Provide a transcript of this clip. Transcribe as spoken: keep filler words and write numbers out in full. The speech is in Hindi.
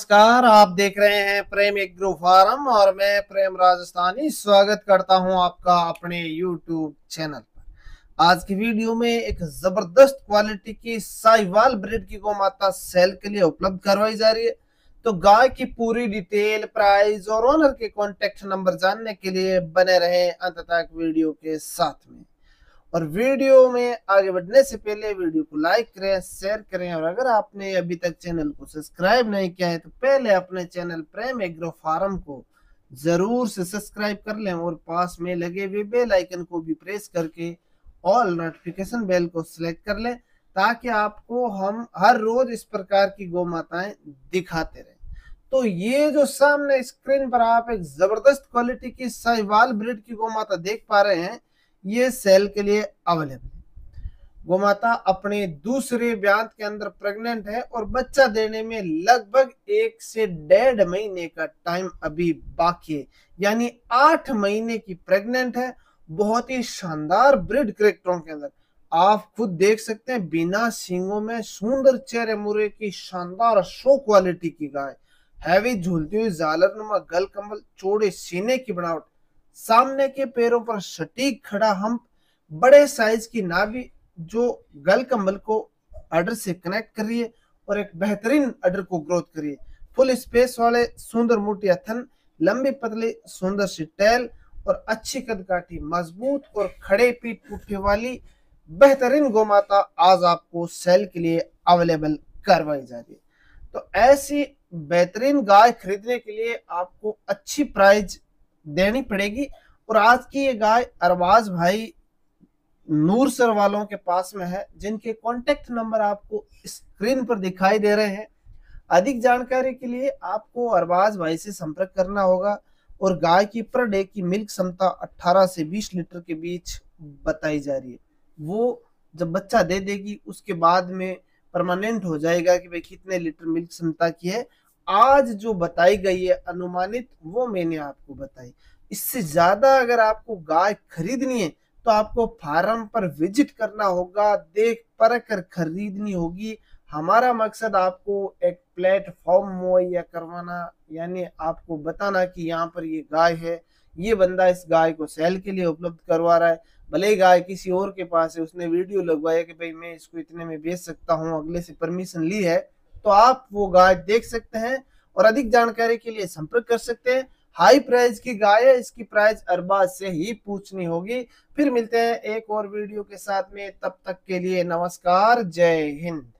नमस्कार, आप देख रहे हैं प्रेम एग्रो फार्म और मैं प्रेम राजस्थानी स्वागत करता हूं आपका अपने यूट्यूब चैनल पर। आज की वीडियो में एक जबरदस्त क्वालिटी की साहिवाल ब्रीड की गौ माता सेल के लिए उपलब्ध करवाई जा रही है। तो गाय की पूरी डिटेल, प्राइस और ओनर के कॉन्टेक्ट नंबर जानने के लिए बने रहे अंत तक वीडियो के साथ में। और वीडियो में आगे बढ़ने से पहले वीडियो को लाइक करें, शेयर करें और अगर आपने अभी तक चैनल को सब्सक्राइब नहीं किया है तो पहले अपने चैनल प्रेम एग्रो फार्म को जरूर से सब्सक्राइब कर लें और पास में लगे हुए बेल आइकन को भी प्रेस करके ऑल नोटिफिकेशन बेल को सिलेक्ट कर लें ताकि आपको हम हर रोज इस प्रकार की गौ माताएं दिखाते रहें। तो ये जो सामने स्क्रीन पर आप एक जबरदस्त क्वालिटी की साहिवाल ब्रीड की गौ माता देख पा रहे हैं, ये सेल के लिए अवेलेबल है। गोमाता अपने दूसरे ब्यांत के अंदर प्रेग्नेंट है और बच्चा देने में लगभग एक से डेढ़ महीने का टाइम अभी बाकी है, यानी आठ महीने की प्रेग्नेंट है। बहुत ही शानदार ब्रीड कैरेक्टरों के अंदर आप खुद देख सकते हैं, बिना सींगों में सुंदर चेहरे मुरे की शानदार शो क्वालिटी की गाय, हैवी झूलती हुई झालरनुमा गल कमल, चौड़े सीने की बनावट, सामने के पैरों पर सटीक खड़ा हम्प, बड़े साइज की नाभि जो गल कम्बल को अडर से कनेक्ट कर रही है और एक बेहतरीन अडर को ग्रोथ कर रही है। फुल स्पेस वाले सुंदर मोटी थन, लंबी पतली सुंदर सी टैल और अच्छी कदकाठी, मजबूत और खड़े पीठ पुट्ठे वाली बेहतरीन गोमाता आज आपको सेल के लिए अवेलेबल करवाई जा रही है। तो ऐसी बेहतरीन गाय खरीदने के लिए आपको अच्छी प्राइस देनी पड़ेगी। और आज की ये गाय अरबाज भाई नूरसर वालों के पास में है, जिनके कॉन्टेक्ट नंबर आपको स्क्रीन पर दिखाई दे रहे हैं। अधिक जानकारी के लिए आपको अरबाज भाई से संपर्क करना होगा। और गाय की पर डे की मिल्क क्षमता अठारह से बीस लीटर के बीच बताई जा रही है। वो जब बच्चा दे देगी उसके बाद में परमानेंट हो जाएगा कि भाई कितने लीटर मिल्क क्षमता की है। आज जो बताई गई है अनुमानित, वो मैंने आपको बताई। इससे ज्यादा अगर आपको गाय खरीदनी है तो आपको फार्म पर विजिट करना होगा, देख परख कर खरीदनी होगी। हमारा मकसद आपको एक प्लेटफॉर्म मुहैया करवाना, यानी आपको बताना कि यहाँ पर ये गाय है, ये बंदा इस गाय को सेल के लिए उपलब्ध करवा रहा है। भले गाय किसी और के पास है, उसने वीडियो लगवाया कि भाई मैं इसको इतने में बेच सकता हूँ, अगले से परमिशन ली है, तो आप वो गाय देख सकते हैं और अधिक जानकारी के लिए संपर्क कर सकते हैं। हाई प्राइस की गाय है, इसकी प्राइस अरबाज से ही पूछनी होगी। फिर मिलते हैं एक और वीडियो के साथ में, तब तक के लिए नमस्कार, जय हिंद।